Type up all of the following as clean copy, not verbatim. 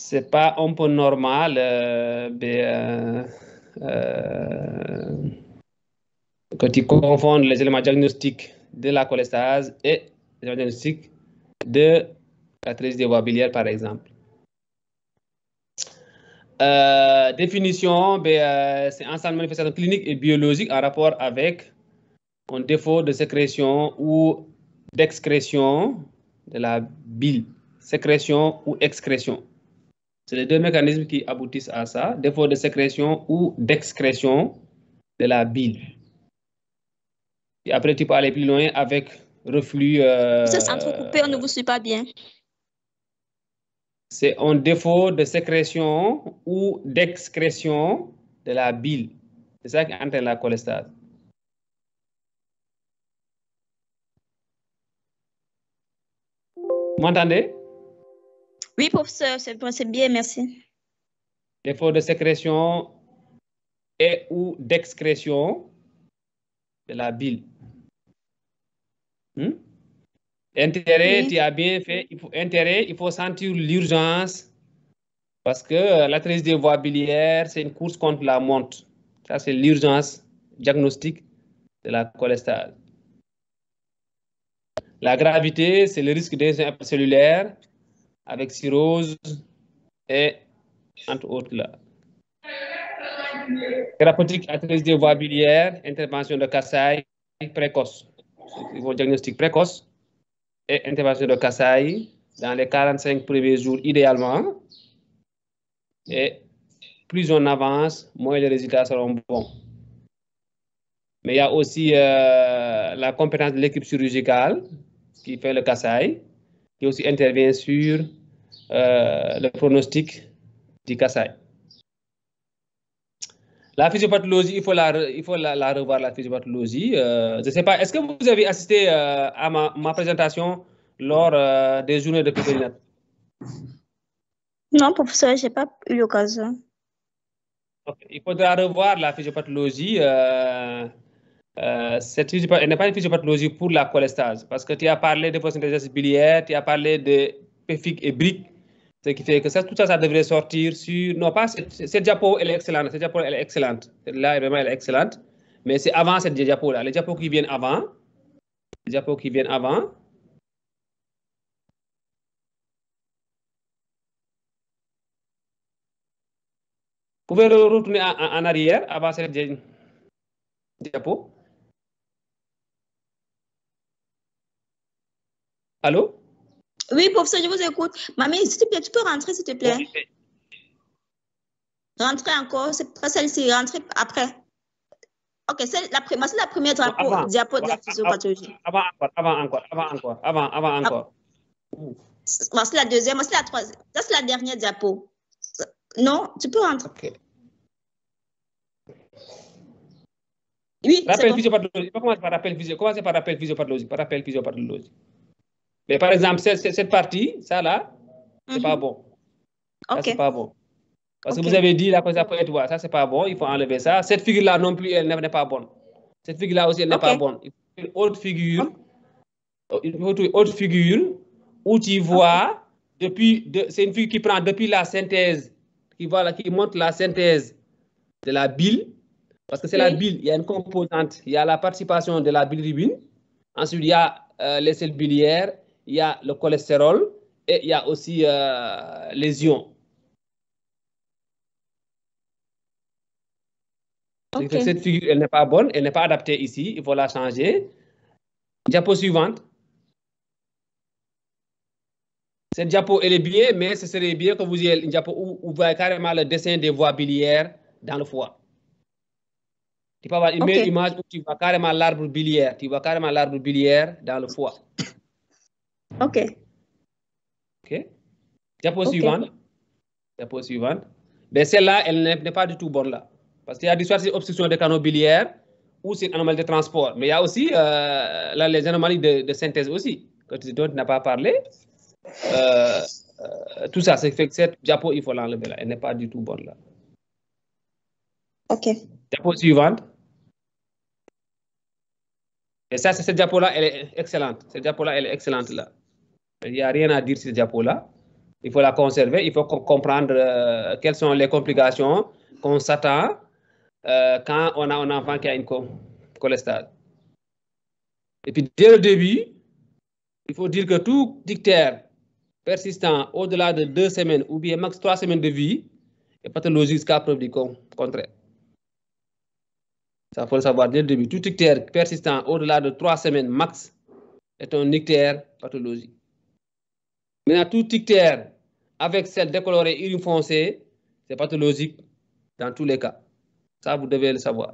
c'est pas un peu normal que tu confondes les éléments diagnostiques de la cholestase et les éléments diagnostiques de la trisomie des voies biliaires, par exemple. Définition, c'est un ensemble de manifestations cliniques et biologiques en rapport avec un défaut de sécrétion ou d'excrétion de la bile. Sécrétion ou excrétion. C'est les deux mécanismes qui aboutissent à ça, défaut de sécrétion ou d'excrétion de la bile. Et après, tu peux aller plus loin avec reflux. Ça s'est entrecoupé, on ne vous suit pas bien. C'est un défaut de sécrétion ou d'excrétion de la bile. C'est ça qui entraîne la cholestase. Vous m'entendez? Oui, professeur, c'est bien, merci. Défaut de sécrétion et ou d'excrétion de la bile. Intérêt, oui. Tu as bien fait. Il faut sentir l'urgence parce que la trisomie des voies biliaires, c'est une course contre la montre. Ça, c'est l'urgence diagnostique de la cholestase. La gravité, c'est le risque d'insuffisance cellulaire avec cirrhose et entre autres là. Thérapeutique à trisomie des voies biliaires, intervention de Kasai précoce. Il faut diagnostic précoce et intervention de Kasai dans les 45 premiers jours idéalement. Et plus on avance, moins les résultats seront bons. Mais il y a aussi la compétence de l'équipe chirurgicale qui fait le Kasai, qui aussi intervient sur le pronostic du Kasai. La physiopathologie, il faut la revoir, la physiopathologie. Je ne sais pas, est-ce que vous avez assisté à ma présentation lors des journées de périnat? Non, professeur, je n'ai pas eu l'occasion. Okay. Il faudra revoir la physiopathologie. Elle n'est pas une physiopathologie pour la cholestase, parce que tu as parlé de pourcentage biliaire, tu as parlé de PFIC et BRIC, ce qui fait que ça, tout ça, ça devrait sortir sur... Non, pas cette diapo, elle est excellente. Cette diapo, elle est excellente. Celle-là, vraiment, elle est excellente. Mais c'est avant cette diapo-là. Les diapos qui viennent avant. Les diapos qui viennent avant. Vous pouvez retourner en arrière avant cette diapo. Allô? Oui, professeur, je vous écoute. Mamie, s'il te plaît, tu peux rentrer, s'il te plaît. Oui. Rentrer encore, c'est pas celle-ci, rentrer après. Ok, c'est la première diapo de la physiopathologie. Avant encore. C'est la deuxième, c'est la troisième. Ça, c'est la dernière diapo. Non, tu peux rentrer. Okay. Oui, rappel physiopathologie. Commencez par rappel physiopathologie. Mais par exemple, cette partie, ça là, c'est pas bon. Ça, c'est pas bon. Parce que vous avez dit la cosa peut être, ça c'est pas bon, il faut enlever ça. Cette figure-là non plus, elle n'est pas bonne. Cette figure-là aussi, elle n'est pas bonne. Il faut une autre figure. Il faut une autre figure où tu vois, c'est une figure qui prend depuis la synthèse, qui montre la synthèse de la bile. Parce que c'est la bile, il y a une composante, il y a la participation de la bilirubine, ensuite il y a les cellules biliaires, il y a le cholestérol et il y a aussi les ions. Okay. Cette figure, elle n'est pas bonne, elle n'est pas adaptée ici, il faut la changer. Diapo suivante. Cette diapo, elle est bien, mais ce serait bien que vous ayez une diapo où vous voyez carrément le dessin des voies biliaires dans le foie. Tu peux avoir une meilleure image où tu vois carrément l'arbre biliaire. Tu vois carrément l'arbre biliaire dans le foie. OK. Diapo suivante. Diapo suivante. Mais celle-là, elle n'est pas du tout bonne là. Parce qu'il y a des soit obstruction des canaux biliaires ou c'est une anomalie de transport. Mais il y a aussi là, les anomalies de synthèse aussi, dont tu n'as pas parlé. Tout ça, c'est fait que cette diapo, il faut l'enlever là. Elle n'est pas du tout bonne là. OK. Diapo suivante. Et ça, cette diapo-là, elle est excellente. Cette diapo-là, elle est excellente là. Il n'y a rien à dire sur cette diapo-là. Il faut la conserver, il faut comprendre quelles sont les complications qu'on s'attend quand on a un enfant qui a une cholestase. Et puis, dès le début, il faut dire que tout ictère persistant au-delà de 2 semaines ou bien max 3 semaines de vie est pathologique jusqu'à preuve du contraire. Ça, faut le savoir dès le début. Tout ictère persistant au-delà de 3 semaines max est un ictère pathologique. Maintenant, tout ictère avec celle décolorée urine foncée, c'est pathologique dans tous les cas. Ça, vous devez le savoir.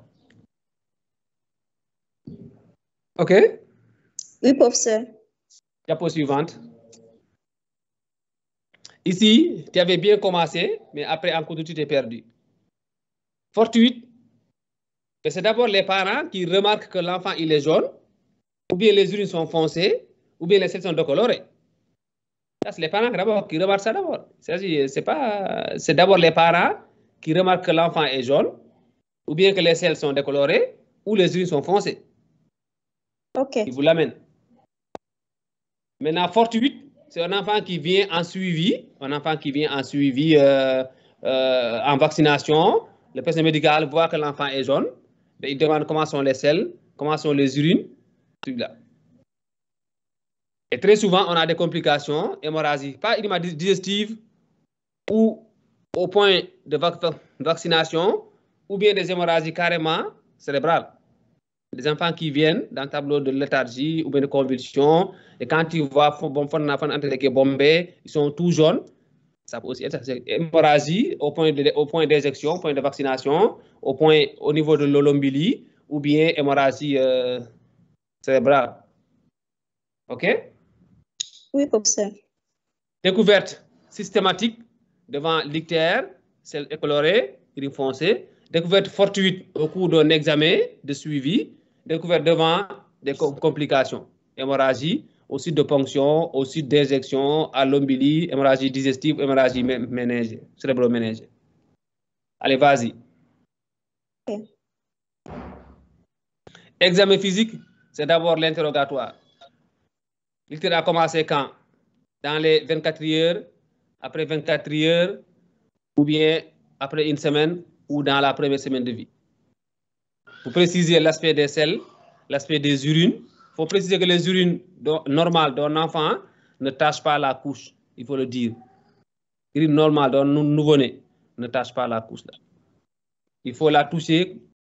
OK? Oui, professeur. Diapo suivante. Ici, tu avais bien commencé, mais après, en cours de tu t'es perdu. Fortuite, c'est d'abord les parents qui remarquent que l'enfant il est jaune, ou bien les urines sont foncées, ou bien les selles sont décolorées. Ça, c'est les parents qui remarquent ça d'abord. C'est d'abord les parents qui remarquent que l'enfant est jaune, ou bien que les selles sont décolorées, ou les urines sont foncées. OK. Ils vous l'amènent. Maintenant, fortuite, c'est un enfant qui vient en suivi, en vaccination. Le personnel médical voit que l'enfant est jaune, il demande comment sont les selles, comment sont les urines, tout là. Et très souvent, on a des complications, hémorragie, pas uniquement digestive ou au point de vaccination, ou bien des hémorragies carrément cérébrales. Les enfants qui viennent dans le tableau de léthargie ou bien de convulsion, et quand tu vois ils sont tout jaunes, ça peut aussi être hémorragie au point d'éjection, au point de vaccination, au niveau de l'olombilie, ou bien hémorragie cérébrale. OK? Oui, professeur. Découverte systématique devant l'ictère, celle écolorée, urine foncée. Découverte fortuite au cours d'un examen de suivi. Découverte devant des complications. Hémorragie, au site de ponction, au site d'injection, à l'ombilie, hémorragie digestive, hémorragie méningée, cérébro-méningée. Allez, vas-y. Okay. Examen physique, c'est d'abord l'interrogatoire. L'ictère a commencé quand? Dans les 24 heures, après 24 heures, ou bien après une semaine, ou dans la première semaine de vie. Pour préciser l'aspect des selles, l'aspect des urines, il faut préciser que les urines normales d'un enfant ne tachent pas la couche, il faut le dire. L'urine normale d'un nouveau-né ne tâche pas la couche là. Il faut la toucher